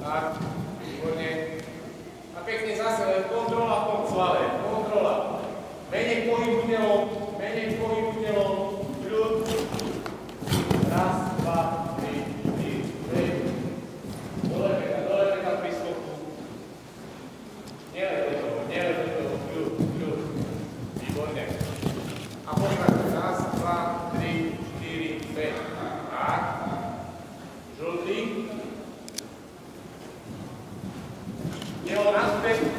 Tak, výborne. A pekne zase len kontrola v tom svale. Kontrola. Menej pohybu telom, kľud. Raz, dva, tri, štyri, päť. Dole peka pri skoku. Nelez do toho, kľud. Výborne. A počúvajte, raz, dva, tri, štyri, päť. Tak. Žltý. Telo naspäť.